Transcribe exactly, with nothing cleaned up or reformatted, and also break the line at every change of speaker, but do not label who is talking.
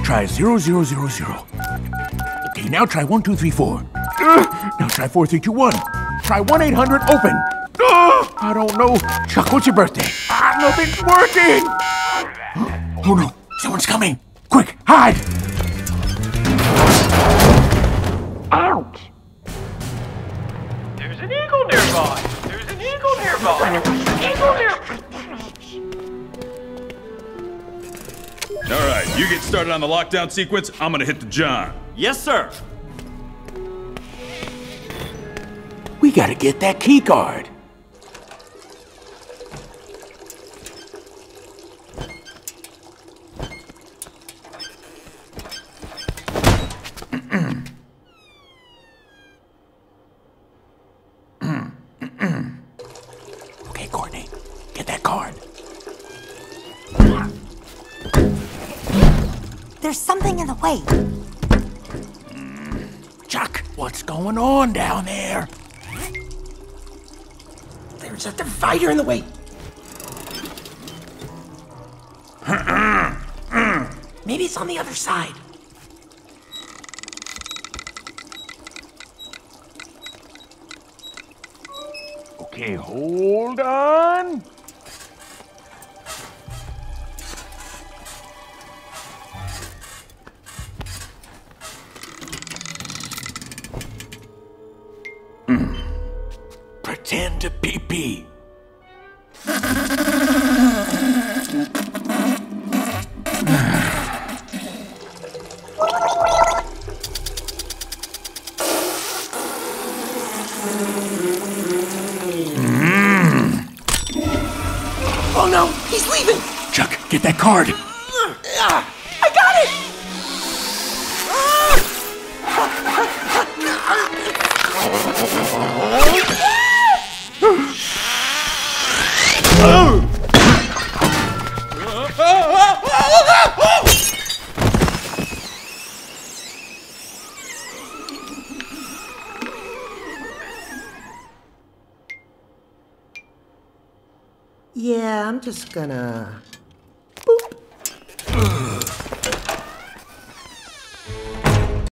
Try zero, zero, zero, zero. Okay, now try one, two, three, four. Uh, now try four, three, two, one. Try one, eight hundred, open. Uh, I don't know. Chuck, what's your birthday? Ah, nothing's working. Oh no, someone's coming. Quick, hide. Ouch.
There's an eagle nearby. There's an eagle nearby. Eagle nearby.
All right, you get started on the lockdown sequence. I'm gonna hit the John.
Yes, sir.
We gotta get that key card. Okay, Courtney, get that card.
There's something in the way.
Chuck, what's going on down there?
There's a divider in the way. Maybe it's on the other side.
Okay, hold on. Pretend to pee-pee.
Oh no, he's leaving.
Chuck, get that card.
I got it. Yeah, I'm just gonna